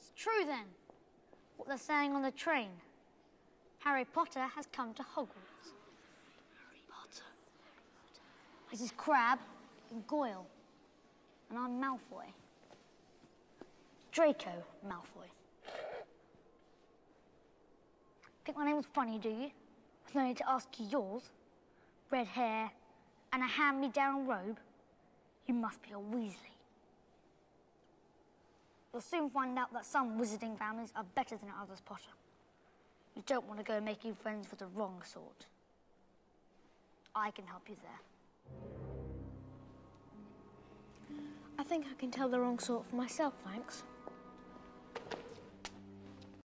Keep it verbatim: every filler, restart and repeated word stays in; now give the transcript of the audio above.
It's true then, what they're saying on the train. Harry Potter has come to Hogwarts. Harry Potter? This is Crabbe and Goyle, and I'm Malfoy. Draco Malfoy. Think my name was funny, do you? With no need to ask you yours. Red hair and a hand-me-down robe. You must be a Weasley. You'll soon find out that some wizarding families are better than others, Potter. You don't want to go making friends with the wrong sort. I can help you there. I think I can tell the wrong sort for myself, thanks.